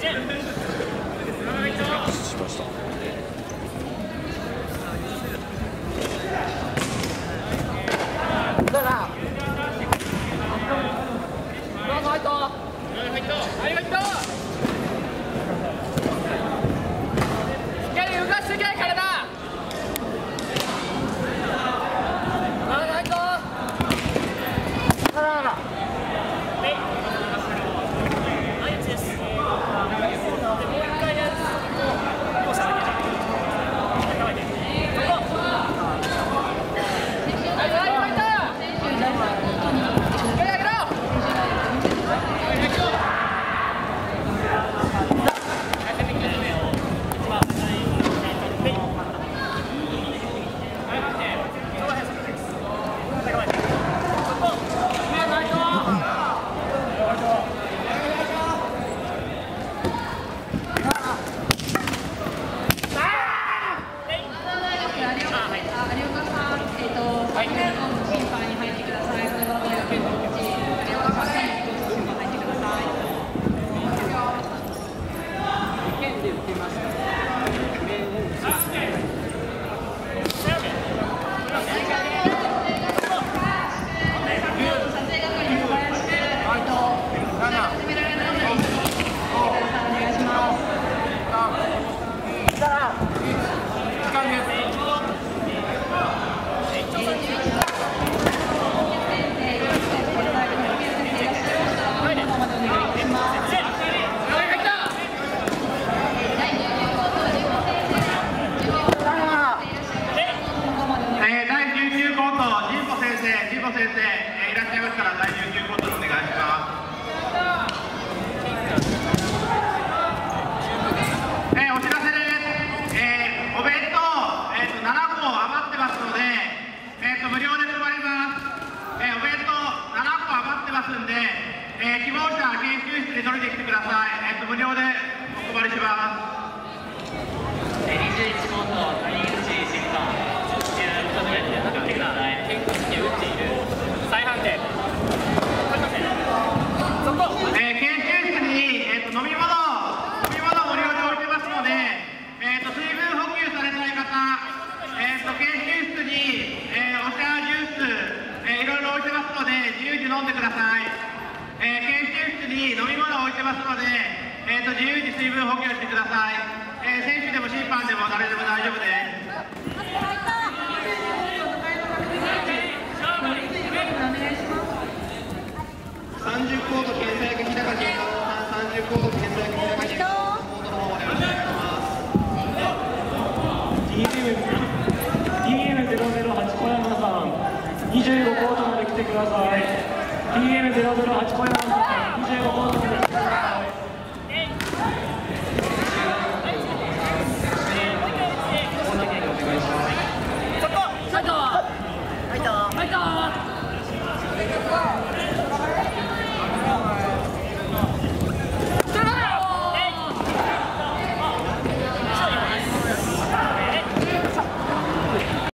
しました。 無料でお配りします。21コート、谷口審判、見てください。健康に打っている再判定。研究室に、飲み物無料で置いてますので、水分補給されたい方、研究室に、お茶、ジュース、いろいろ置いてますので、自由に飲んでください。研究室に飲み物を置いてますので、自由に水分補給してください。選手でも審判でも誰でも大丈夫です。30コード検査役日高健太郎さん、30コード検査役日高健太郎さん、コードの方お願いします。 DM008 小山さん、25コートまで来てください。DM008 小山さん、25コートまで来てください。